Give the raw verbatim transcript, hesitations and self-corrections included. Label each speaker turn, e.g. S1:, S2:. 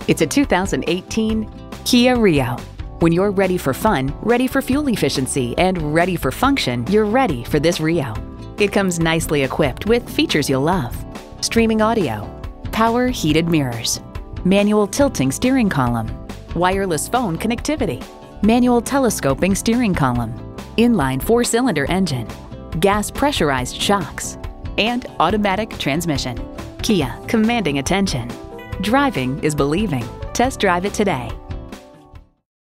S1: It's a two thousand eighteen Kia Rio. When you're ready for fun, ready for fuel efficiency, and ready for function, you're ready for this Rio. It comes nicely equipped with features you'll love: streaming audio, power heated mirrors, manual tilting steering column, wireless phone connectivity, manual telescoping steering column, inline four-cylinder engine, gas pressurized shocks, and automatic transmission. Kia, commanding attention. Driving is believing. Test drive it today.